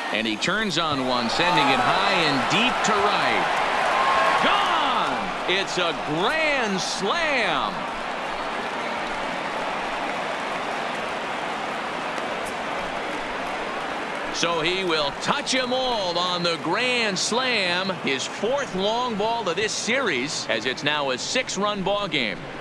And he turns on one, sending it high and deep to right. Gone! It's a grand slam. So he will touch them all on the grand slam. His 4th long ball of this series, as it's now a 6-run ball game.